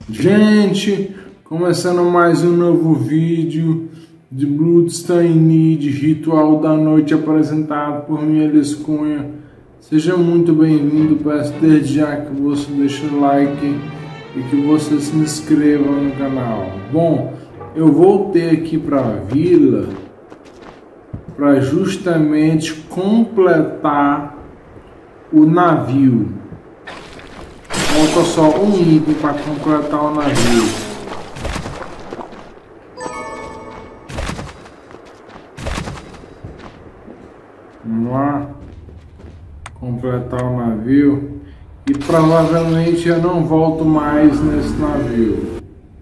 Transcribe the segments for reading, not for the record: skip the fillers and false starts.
Gente, começando mais um novo vídeo de Bloodstained, Ritual da Noite, apresentado por mim, Elias Cunha. Seja muito bem-vindo. Peço desde já que você deixe o like e que você se inscreva no canal. Bom, eu voltei aqui para a vila para justamente completar o navio. Falta só um item para completar o navio. Vamos lá. Completar o navio. E provavelmente eu não volto mais nesse navio.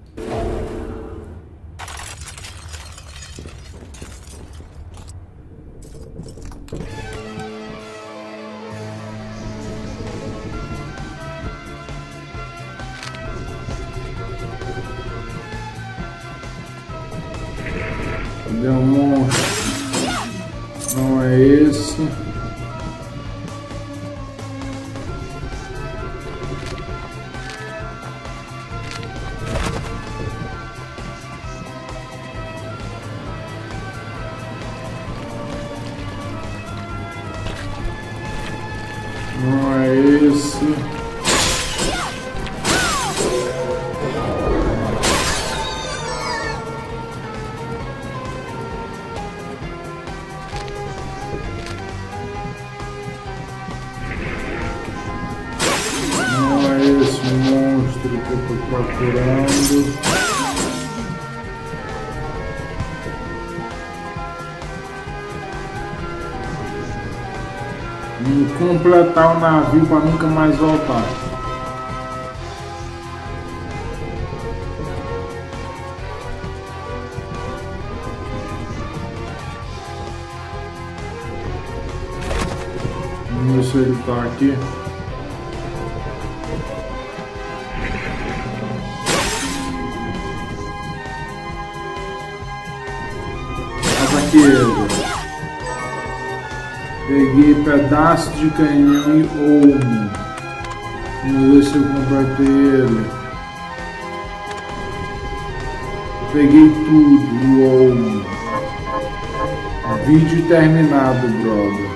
Cadê o monstro? Não é esse. Não é esse. Esse monstro que eu estou procurando. Vamos completar o navio para nunca mais voltar. Vamos ver se ele está aqui. Aqui ele. Peguei pedaço de canhão e olmo. Vamos ver se eu completei ele. Peguei tudo, o olmo. Vídeo terminado, brother.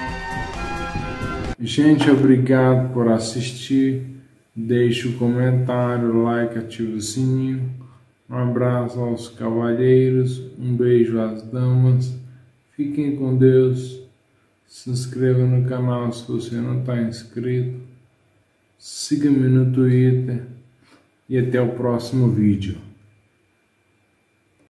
Gente, obrigado por assistir. Deixe o comentário, like, ative o sininho. Um abraço aos cavalheiros, um beijo às damas, fiquem com Deus, se inscreva no canal se você não está inscrito, siga-me no Twitter e até o próximo vídeo.